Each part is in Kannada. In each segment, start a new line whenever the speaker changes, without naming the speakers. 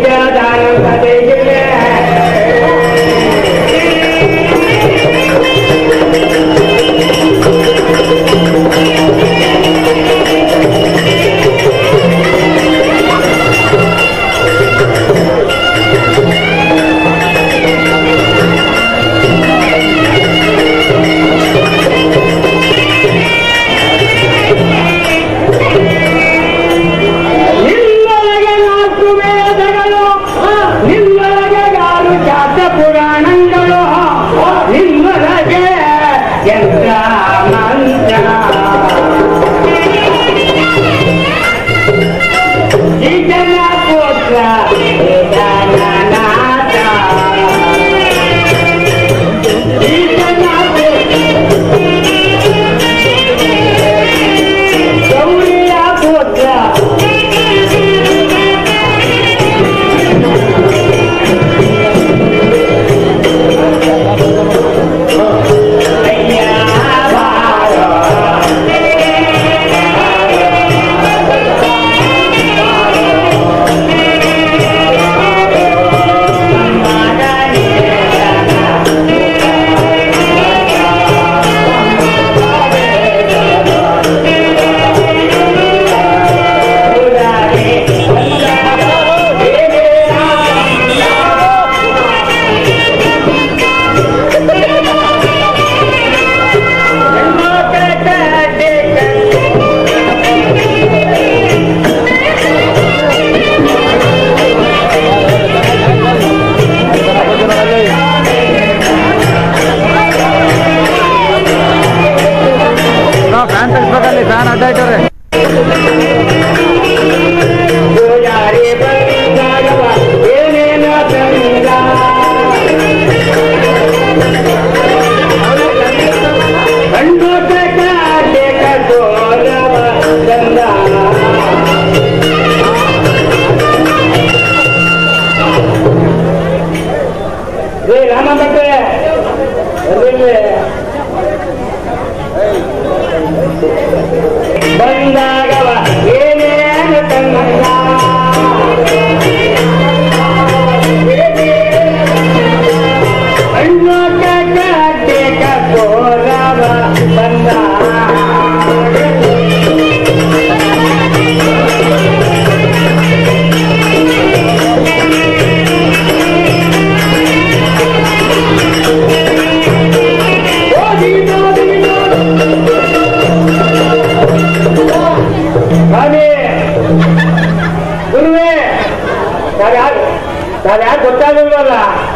ಗೊತ್ತಾಗಲ್ವಲ್ಲ.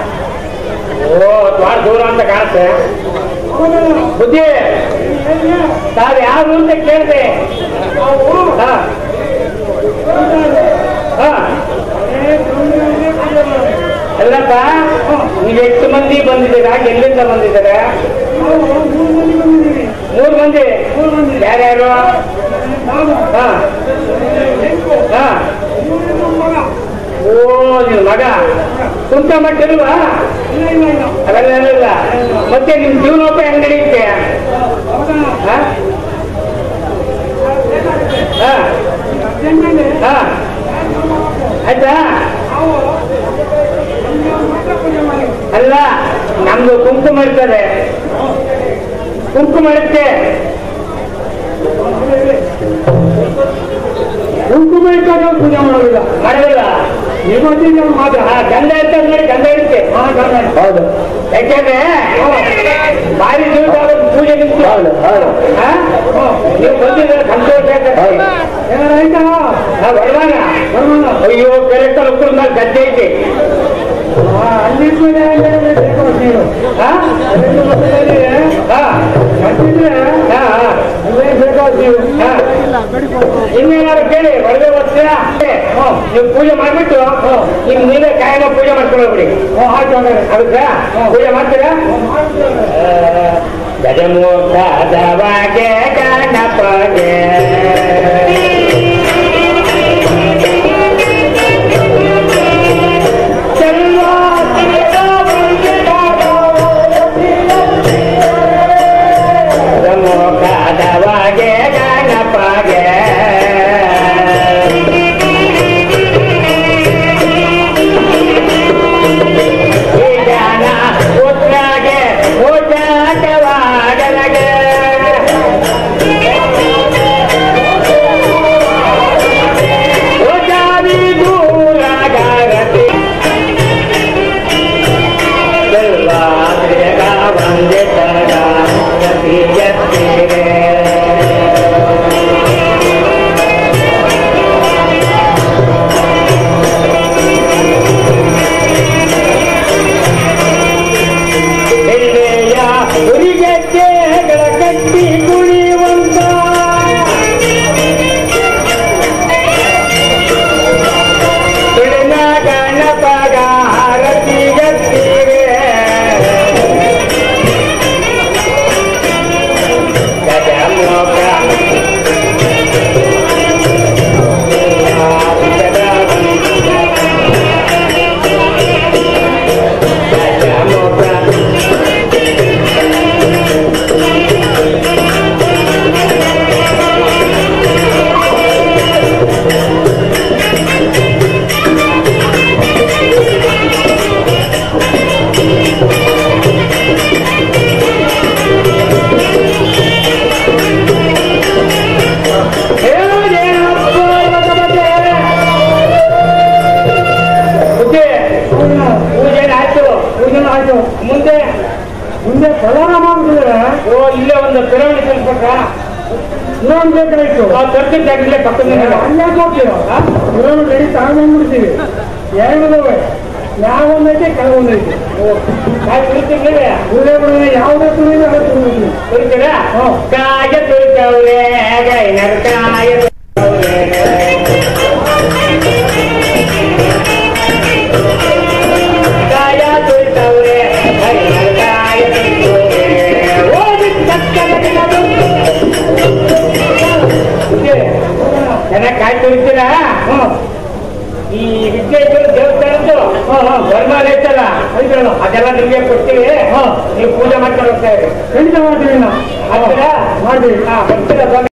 ಓ ಬಾಳ ದೂರ ಅಂತ ಕಾಣುತ್ತೆ. ಬುದ್ಧಿ ತಾವ್ ಯಾರು ಅಂತ ಕೇಳಿದೆ. ಅಲ್ಲಪ್ಪ, ಈಗ ಎಷ್ಟು ಮಂದಿ ಬಂದಿದ್ದೀರಾ? ಎಲ್ಲಿಂದ ಬಂದಿದ್ದಾರೆ? 3 ಮಂದಿ. ಯಾರ್ಯಾರು? ಓ, ನಿನ್ ಮಗ ಕುಂತ ಮಟ್ಟಿಲ್ವಾ? ಅವೆಲ್ಲ ಮತ್ತೆ ನಿಮ್ ಜೀವನೋಪಾಯ ಹೆಂಗ್ ನಡೆಯುತ್ತೆ? ಆಯ್ತಾ? ಅಲ್ಲ, ನಮ್ದು ಕುಂಕುಮ ಇರ್ತದೆ. ಕುಂಕುಮ ಇರುತ್ತೆ. ಕುಂಕುಮ ಇಟ್ಟಾಗ ಪೂಜೆ ಮಾಡೋದಿಲ್ಲ, ಮಾಡೋದಿಲ್ಲ. ನಿಮ್ಮೊಂದಿಗೆ ಮಾತ್ರ ಗಂಧ ಇರ್ತದೆ ನೋಡಿ, ಗಂಧ ಇರುತ್ತೆ. ಹೌದು, ಯಾಕೆಂದ್ರೆ ಬಾರಿ ಜೀವಿತ ಪೂಜೆ ನಿಂತು ನೀವು ಬಂದಿದ್ರೆ ಸಂತೋಷ ಬಡವಾನ. ಅಯ್ಯೋ, ಕರೆಕ್ಟ್ ಉಕ್ಕರ ಮೇಲೆ ಗದ್ದೆ ಐತಿ. ಇನ್ನೇನಾದ್ರು ಕೇಳಿ ಒಳಗೆ ಬರ್ತೀರಾ? ನೀವು ಪೂಜೆ ಮಾಡ್ಬಿಟ್ಟು ಈಗ ನೀವೇ ಕಾಯನ ಪೂಜೆ ಮಾಡ್ಕೊಳ್ಳೋಗ್ಬಿಡಿ. ಅದಕ್ಕೆ ಪೂಜೆ ಮಾಡ್ತೀರಾ? ಗಜಮುಖದವಾಗೆ ಗಣಪಗೆ ಗಜಮುಖದವಾಗೆ ಗಣಪಗೆ ಮುಂದೆ ಪ್ರಧಾನ ಮಾಡಿದ್ರೆ ಓ ಇಲ್ಲೇ ಒಂದು ಪಿರಮಿಡ್ ಕಲ್ಸ್ಬಿಟ್ರ ಇನ್ನೊಂದು ಬೇಕಾಗಿತ್ತು ನಾವು ತರ್ತಿದ್ದಾಗಲೇ ಪಕ್ಕದ ಅಲ್ಲೇ ಹೋಗ್ತೀವಿ ಪಿರಮಿಡ್ ರೆಡಿ ತಗೊಂಡ್ಬಿಡ್ತೀವಿ ಎರಡಿದಾವೆ ಯಾವೊಂದೈತೆ ಕೆಲವೊಂದೈತೆ ಯಾವುದೇ ತುಳಿದ್ರೆ ಅದು ತುಳಿತೀರಾ ಕಾಯ ತುಳಿತವ್ರೆ ಕಾಯ ಕಾಯಿ ತುಳಿತೀರಾ ಈ ವಿದ್ಯೇಶ್ವರ ದೇವಸ್ಥಾನದ್ದು ಧರ್ಮಾಲ ಐತಲ್ಲ ಅದೆಲ್ಲ ನಿಮಗೆ ಕೊಡ್ತೀವಿ ನೀವು ಪೂಜೆ ಮಾಡ್ಕೊಂಡು ಹೋಗ್ತಾ ಇರಿ ಖಂಡಿತ ಮಾಡ್ತೀವಿ ನಾವು ಮಾಡ್ತೀವಿ ಬರ್ತೀರಾ